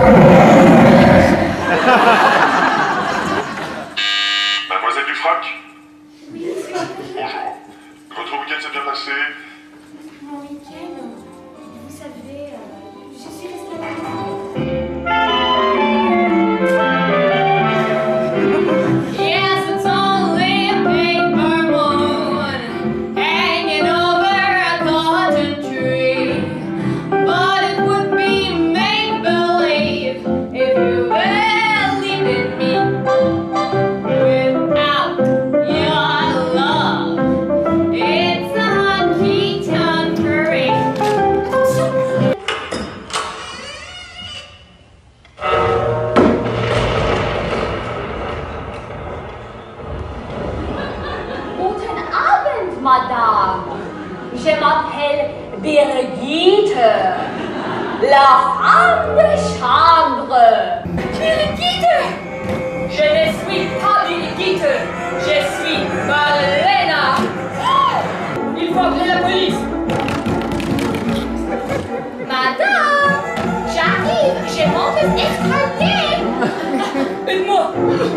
Mademoiselle Dufrac? Oui, bonjour. Votre week-end s'est bien passé? Mon week-end, vous savez, je suis restée à la maison. Yes, it's only a paper moon hanging over a cotton tree, but it would be make-believe if you believed in me. Without your love, it's a honky-tonk parade. Guten Abend, Madame. Je m'appelle Birgitte, la femme de chambre. Birgitte! Je ne suis pas Birgitte, je suis Malena. Il faut appeler la police. Madame, j'arrive, je monte escalier. Aide-moi.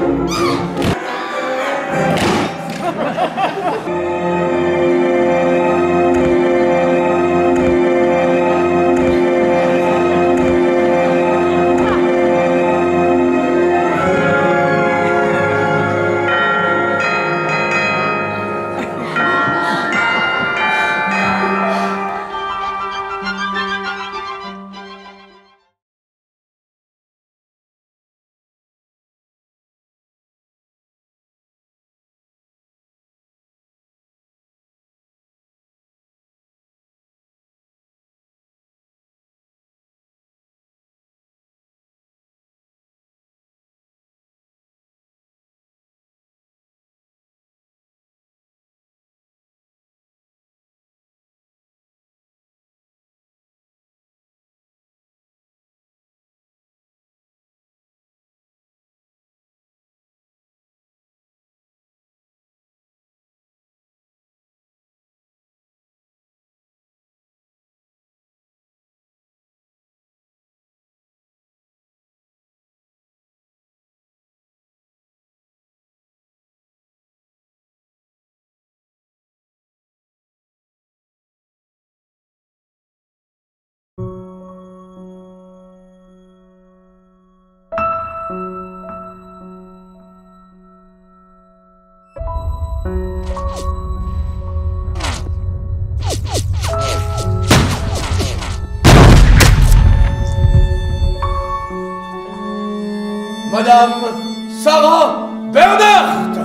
Madame Sarah Bernhardt!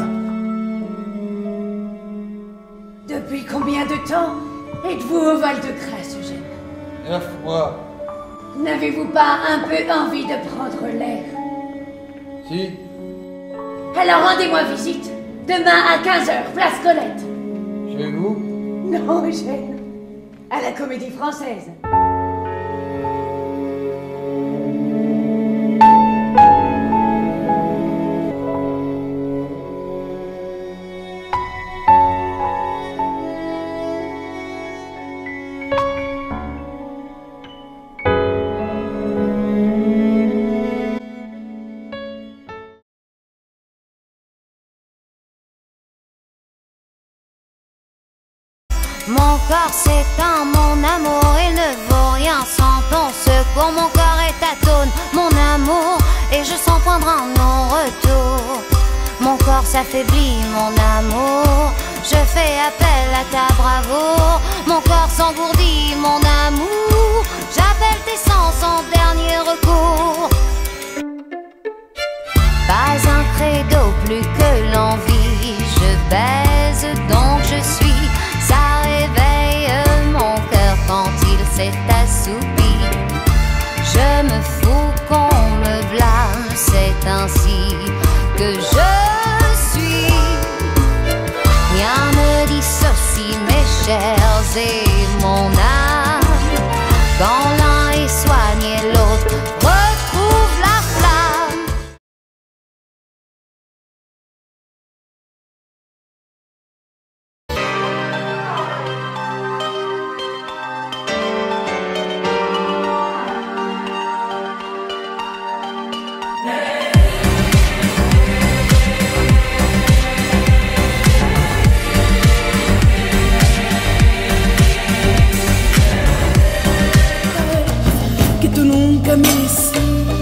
Depuis combien de temps êtes-vous au Val-de-Grâce, Eugène? 9 mois. N'avez-vous pas un peu envie de prendre l'air? Si. Alors rendez-moi visite. Demain à 15h, place Colette. Chez vous? Non, Eugène. À la Comédie Française. Mon corps s'éteint, mon amour, il ne vaut rien sans ton secours. Mon corps est atone, mon amour, et je sens poindre un non-retour. Mon corps s'affaiblit, mon amour, je fais appel à ta bravoure. Mon corps s'engourdit, mon amour, j'appelle tes sens en dernier recours. Pas un credo plus que l'envie, je baise donc je suis. Ça réveille mon cœur quand il s'est assoupi. Je me fous qu'on me blâme, c'est ainsi que je suis. Rien ne dissocie mes chairs et mon âme. Quand l'un est soigné, l'autre retrouve la flamme. tú nunca me hiciste.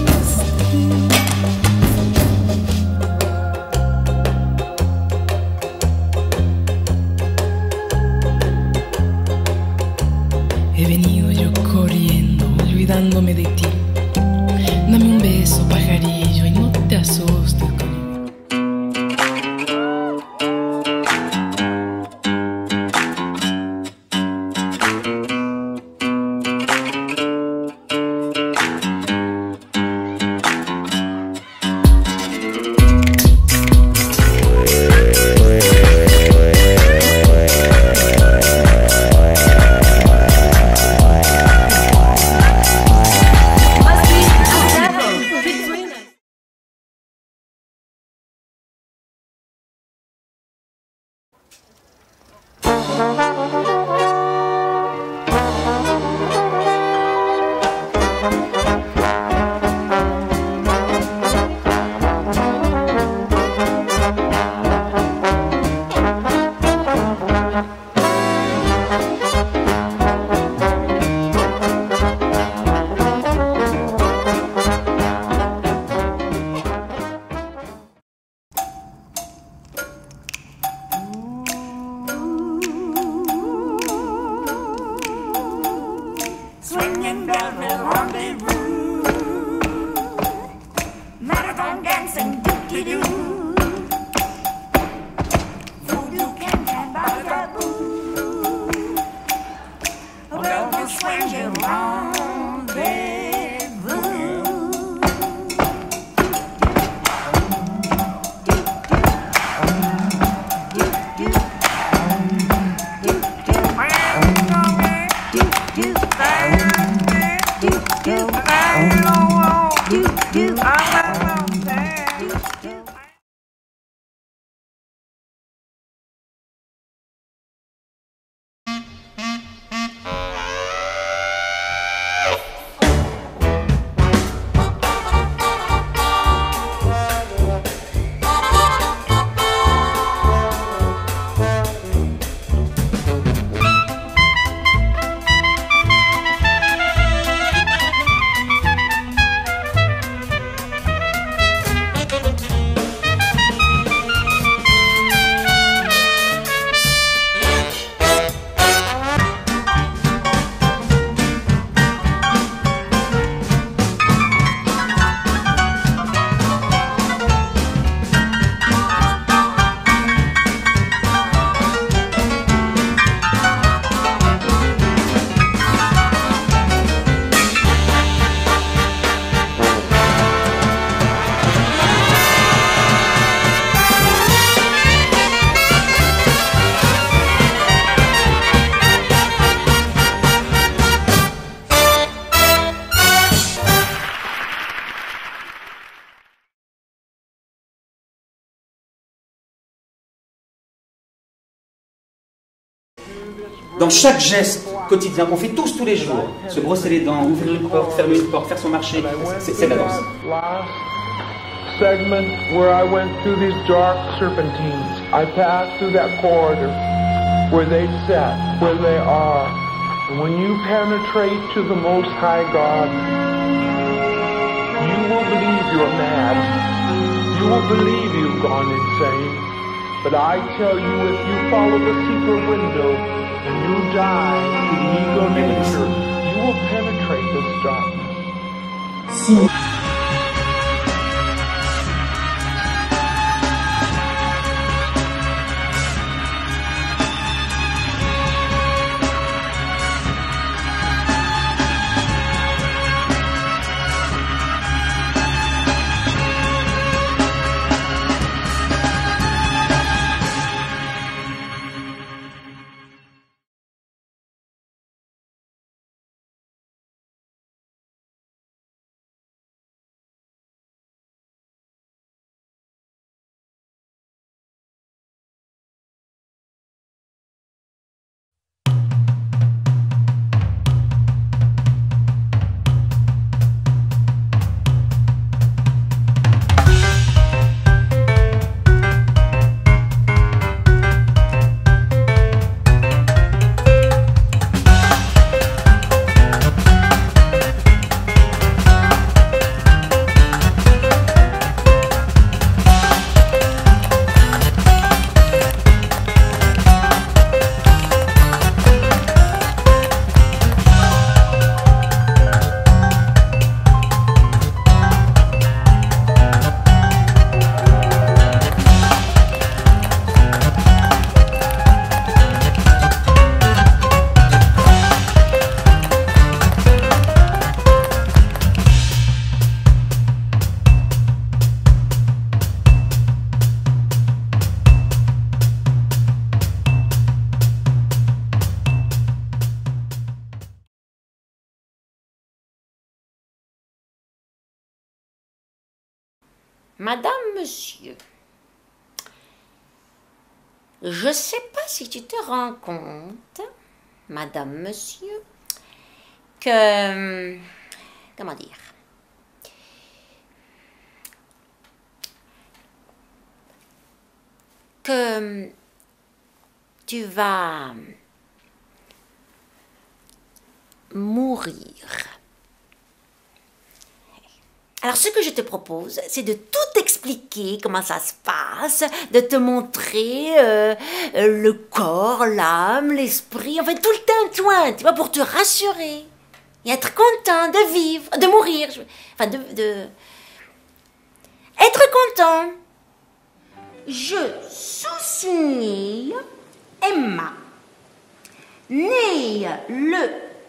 He venido yo corriendo, olvidándome de ti. Dame un beso, pajarillo, y no te asustes conmigo. Swinging down the rendezvous, marathon dancing, doo-doo-doo. Voodoo can bada-boo. Well, the swinging rendezvous. Dans chaque geste quotidien qu'on fait tous les jours, se brosser les dents, ouvrir une porte, fermer une porte, faire son marché, c'est la danse. Last segment where I went through these dark serpentines, I passed through that corridor where they sat, where they are. And when you penetrate to the Most High God, you will believe you're mad. You will believe you've gone insane. But I tell you, if you follow the secret window and you die to the ego nature, you will penetrate this darkness. Madame, monsieur, je sais pas si tu te rends compte, Madame, monsieur, que... Comment dire? Que tu vas mourir. Alors, ce que je te propose, c'est de tout expliquer, comment ça se passe, de te montrer le corps, l'âme, l'esprit, enfin tout le tintouin, tu vois, pour te rassurer et être content de vivre, de mourir, enfin de... Être content. Je sous-signe Emma, née le...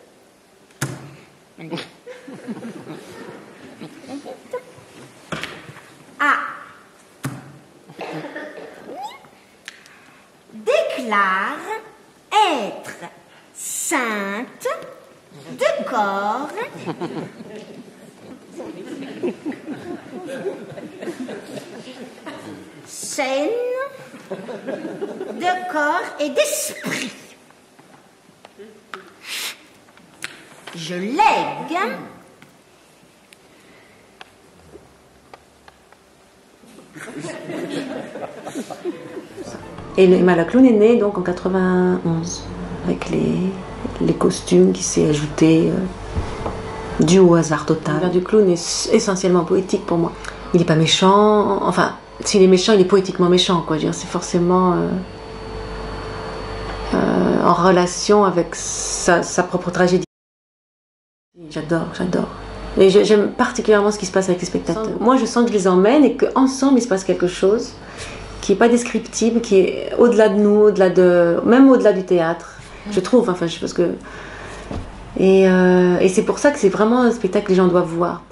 déclare être sainte de corps saine de corps et d'esprit. Je lègue Et Emma la clown est née donc en 91, avec les costumes qui s'est ajouté dû au hasard total. L'univers du clown est essentiellement poétique pour moi. Il n'est pas méchant, enfin, s'il est méchant, il est poétiquement méchant, quoi. Je veux dire, c'est forcément en relation avec sa propre tragédie. J'adore. Et j'aime particulièrement ce qui se passe avec les spectateurs. Moi, je sens que je les emmène et qu'ensemble, il se passe quelque chose qui n'est pas descriptible, qui est au-delà de nous, même au-delà du théâtre, je trouve. Enfin, parce que... Et c'est pour ça que c'est vraiment un spectacle que les gens doivent voir.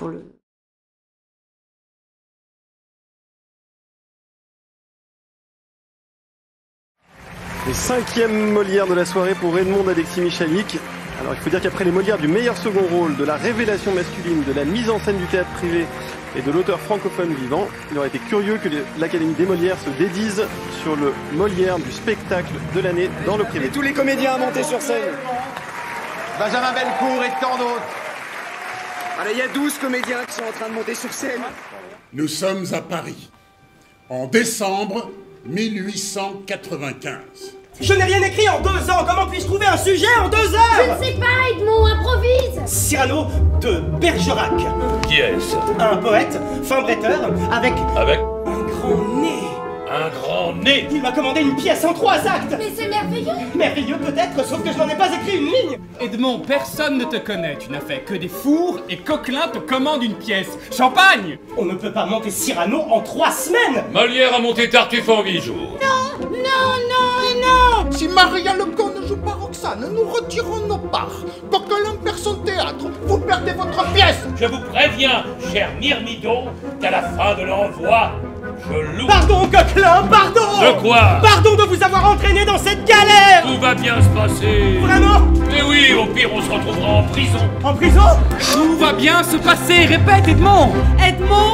Le 5e Molière de la soirée pour Edmond d'Alexis Michalik. Alors il faut dire qu'après les Molières du meilleur second rôle, de la révélation masculine, de la mise en scène du théâtre privé et de l'auteur francophone vivant, il aurait été curieux que l'Académie des Molières se dédise sur le Molière du spectacle de l'année dans le privé. Et tous les comédiens à monter sur scène. Benjamin Bellecour et tant d'autres. Allez, il y a 12 comédiens qui sont en train de monter sur scène. Nous sommes à Paris, en décembre 1895. Je n'ai rien écrit en 2 ans. Comment puis-je trouver un sujet en 2 heures? Je ne sais pas, Edmond, improvise. Cyrano de Bergerac. Qui est-ce? Un poète, fin bretteur, avec un grand nez. Un grand nez. Il m'a commandé une pièce en 3 actes. Mais c'est merveilleux. Merveilleux peut-être, sauf que je n'en ai pas écrit une ligne. Edmond, personne ne te connaît. Tu n'as fait que des fours et Coquelin te commande une pièce. Champagne. On ne peut pas monter Cyrano en 3 semaines. Molière a monté Tartuffe en 8 jours. Non. Si Maria Lecon ne joue pas Roxane, nous retirons nos parts. Coquelin perd son théâtre, vous perdez votre pièce. Je vous préviens, cher Myrmidon, qu'à la fin de l'envoi, je loue. Pardon, Coquelin, pardon. De quoi? Pardon de vous avoir entraîné dans cette galère. Tout va bien se passer. Vraiment? Mais oui, au pire, on se retrouvera en prison. En prison? Tout va bien se passer. Répète, Edmond. Edmond.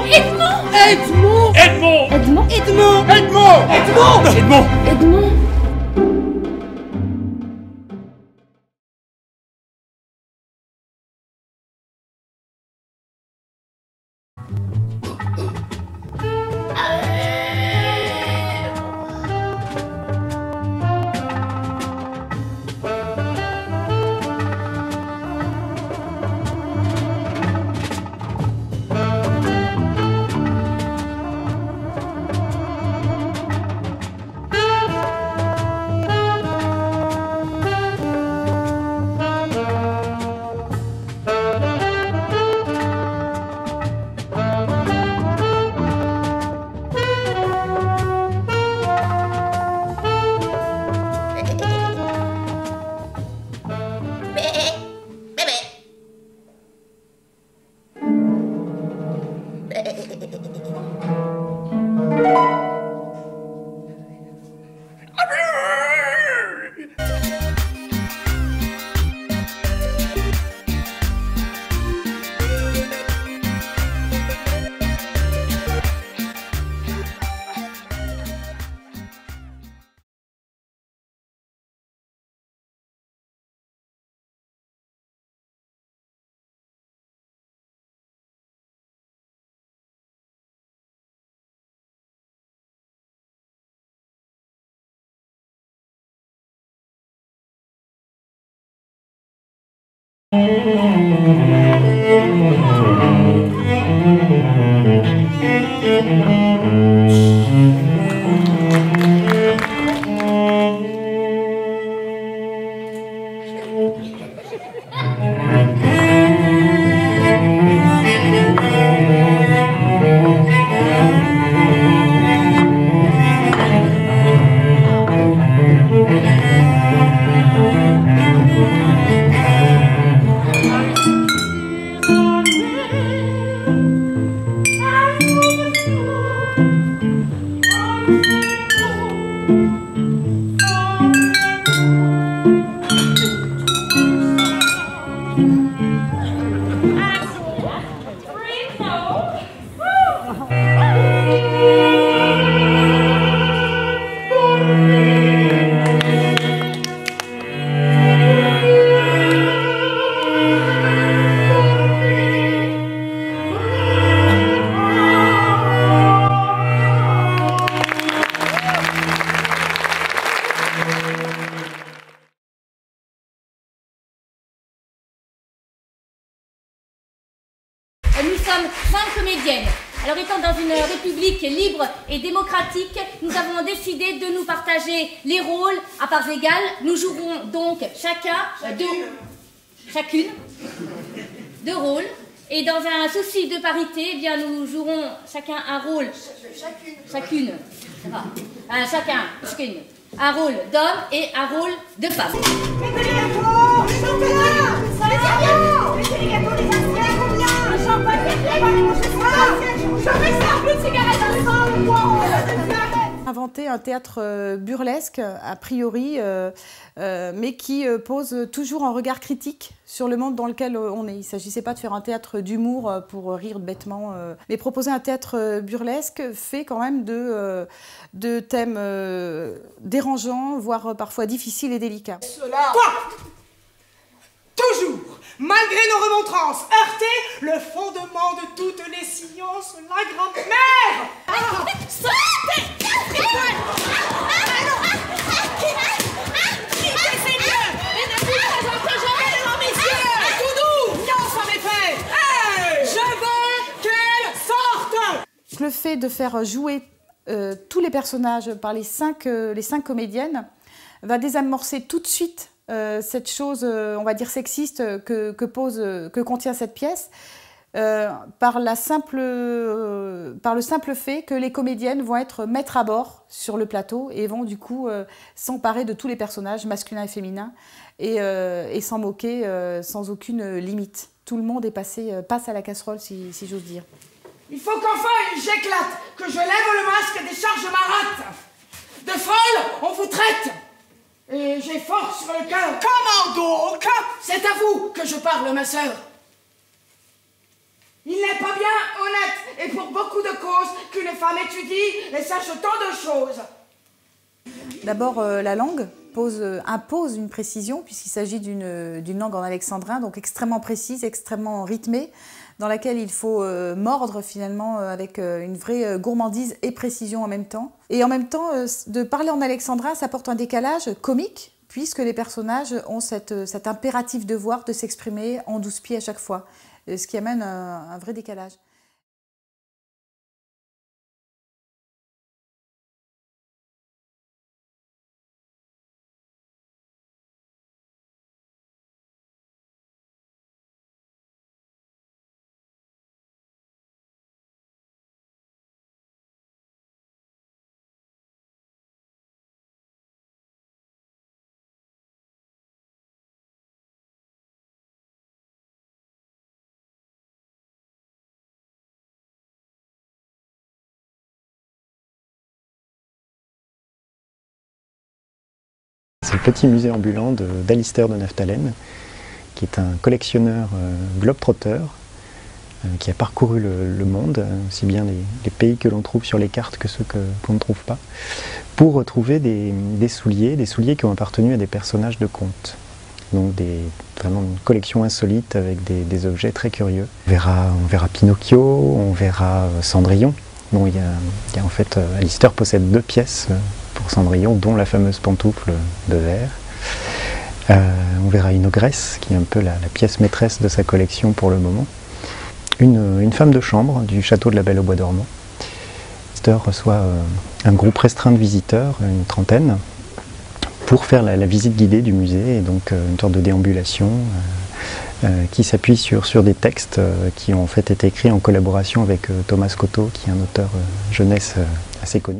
Nous sommes 5 comédiennes. Alors étant dans une république libre et démocratique, nous avons décidé de nous partager les rôles à parts égales. Nous jouerons donc chacune deux rôles. Et dans un souci de parité, eh bien, nous jouerons chacun un rôle. Chacune. Ça va. Chacune. Un rôle d'homme et un rôle de femme. Inventer un théâtre burlesque, a priori, mais qui pose toujours un regard critique sur le monde dans lequel on est. Il ne s'agissait pas de faire un théâtre d'humour pour rire bêtement, mais proposer un théâtre burlesque fait quand même de thèmes dérangeants, voire parfois difficiles et délicats. Toi, toujours, malgré nos remontrances, heurter le fondement de toutes les sciences, la grand-mère. Le fait de faire jouer tous les personnages par les cinq comédiennes va désamorcer tout de suite cette chose, on va dire sexiste, que contient cette pièce, par le simple fait que les comédiennes vont être maîtres à bord sur le plateau et vont du coup s'emparer de tous les personnages masculins et féminins et s'en moquer sans aucune limite. Tout le monde passe à la casserole, si j'ose dire. Il faut qu'enfin j'éclate, que je lève le masque et décharge ma rate. De folle, on vous traite. Et j'ai force sur le cœur. Comment donc? C'est à vous que je parle, ma sœur. Il n'est pas bien honnête, et pour beaucoup de causes, qu'une femme étudie et sache tant de choses. D'abord, la langue impose une précision, puisqu'il s'agit d'une langue en alexandrin, donc extrêmement précise, extrêmement rythmée, dans laquelle il faut mordre finalement avec une vraie gourmandise et précision en même temps. Et en même temps, de parler en alexandrin, ça porte un décalage comique, puisque les personnages ont cet impératif devoir de s'exprimer en 12 pieds à chaque fois, ce qui amène un vrai décalage. C'est le petit musée ambulant d'Alistair de Naftalen, qui est un collectionneur globe-trotteur qui a parcouru le monde, aussi bien les pays que l'on trouve sur les cartes que ceux qu'on ne trouve pas, pour retrouver des souliers qui ont appartenu à des personnages de contes. Donc vraiment une collection insolite avec des objets très curieux. On verra Pinocchio, on verra Cendrillon. Bon, en fait, Alistair possède 2 pièces pour Cendrillon, dont la fameuse pantoufle de verre. On verra une ogresse, qui est un peu la pièce maîtresse de sa collection pour le moment. Une femme de chambre du château de la Belle au Bois dormant. L'auteur reçoit un groupe restreint de visiteurs, une trentaine, pour faire la visite guidée du musée, et donc une sorte de déambulation qui s'appuie sur des textes qui ont en fait été écrits en collaboration avec Thomas Cotto, qui est un auteur jeunesse assez connu.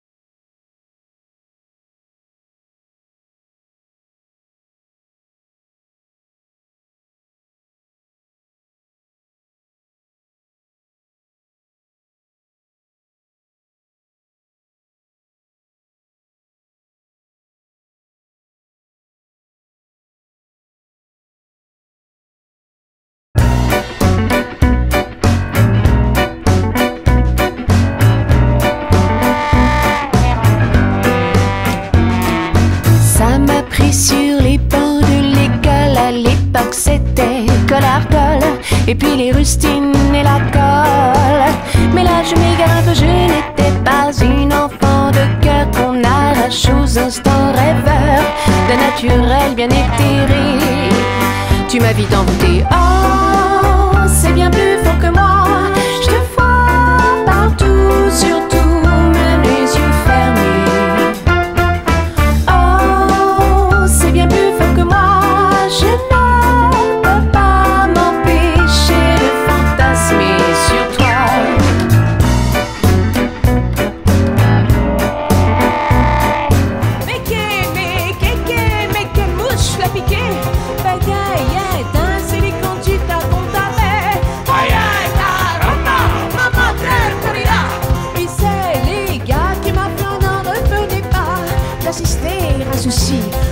Sur les bancs de l'école, à l'époque c'était colle-à-colle, et puis les rustines et la colle. Mais là je m'égare, je n'étais pas une enfant de cœur qu'on arrache aux instants rêveurs d'un naturel bien éthéré. Tu m'as vite envoûté, oh c'est bien plus fort que moi, je te vois partout, surtout même les yeux fermés. Je ne peux pas m'empêcher de fantasmer sur toi. Mais quelle mouche l'a piqué. Bagaille, danse les quand tu t'attends avec. Aïe aïe, caramba, maman très. Et c'est les gars qui m'appellent, n'en revenez pas d'assister à ceci.